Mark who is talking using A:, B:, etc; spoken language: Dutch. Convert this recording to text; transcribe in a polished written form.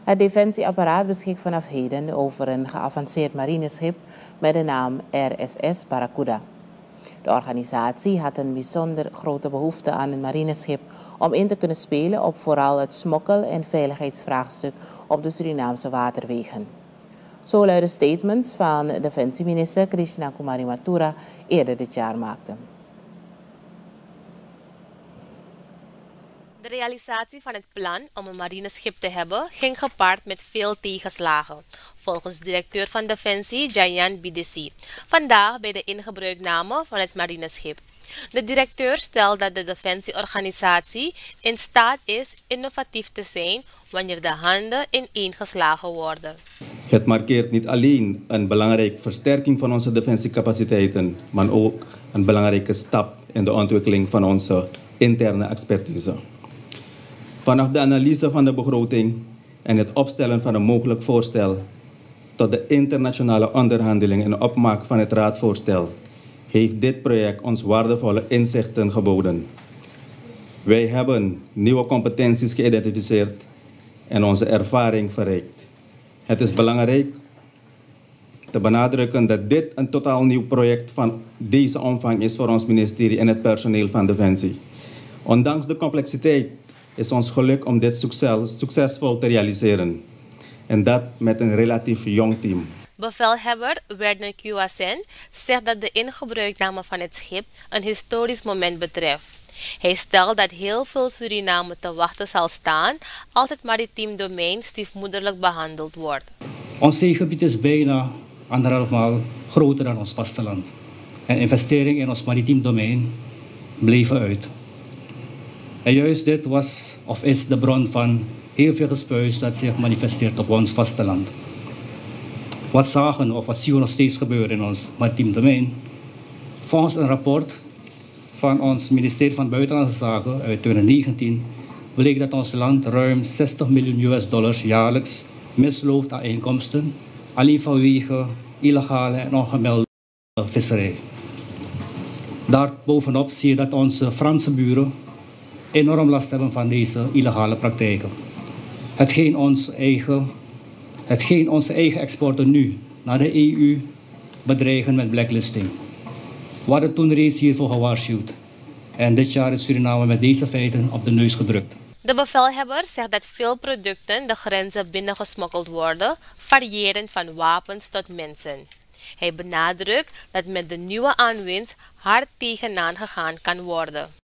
A: Het defensieapparaat beschikt vanaf heden over een geavanceerd marineschip met de naam RSS Barracuda. De organisatie had een bijzonder grote behoefte aan een marineschip om in te kunnen spelen op vooral het smokkel- en veiligheidsvraagstuk op de Surinaamse waterwegen. Zo luiden statements van defensieminister Krishna Kumari Mathura eerder dit jaar maakte.
B: De realisatie van het plan om een marineschip te hebben ging gepaard met veel tegenslagen, volgens directeur van Defensie Jayan Bidesi, vandaag bij de ingebruikname van het marineschip. De directeur stelt dat de defensieorganisatie in staat is innovatief te zijn wanneer de handen ineengeslagen worden.
C: Het markeert niet alleen een belangrijke versterking van onze defensiecapaciteiten, maar ook een belangrijke stap in de ontwikkeling van onze interne expertise. Vanaf de analyse van de begroting en het opstellen van een mogelijk voorstel tot de internationale onderhandeling en opmaak van het raadvoorstel heeft dit project ons waardevolle inzichten geboden. Wij hebben nieuwe competenties geïdentificeerd en onze ervaring verrijkt. Het is belangrijk te benadrukken dat dit een totaal nieuw project van deze omvang is voor ons ministerie en het personeel van Defensie. Ondanks de complexiteit is ons geluk om dit succesvol te realiseren. En dat met een relatief jong team.
B: Bevelhebber Werner Kuasen zegt dat de ingebruikname van het schip een historisch moment betreft. Hij stelt dat heel veel Suriname te wachten zal staan als het maritiem domein stiefmoederlijk behandeld wordt.
D: Ons zeegebied is bijna 1,5 maal groter dan ons vasteland. En investeringen in ons maritiem domein bleven uit. En juist dit was of is de bron van heel veel gespuis dat zich manifesteert op ons vasteland. Wat zagen of wat zien we nog steeds gebeuren in ons maritiem domein? Volgens een rapport van ons ministerie van Buitenlandse Zaken uit 2019 bleek dat ons land ruim $60 miljoen jaarlijks misloopt aan inkomsten, alleen vanwege illegale en ongemelde visserij. Daarbovenop zie je dat onze Franse buren enorm last hebben van deze illegale praktijken. Hetgeen onze eigen exporten nu naar de EU bedreigen met blacklisting. We hadden toen reeds hiervoor gewaarschuwd. En dit jaar is Suriname met deze feiten op de neus gedrukt.
B: De bevelhebber zegt dat veel producten de grenzen binnengesmokkeld worden, variërend van wapens tot mensen. Hij benadrukt dat met de nieuwe aanwinst hard tegenaan gegaan kan worden.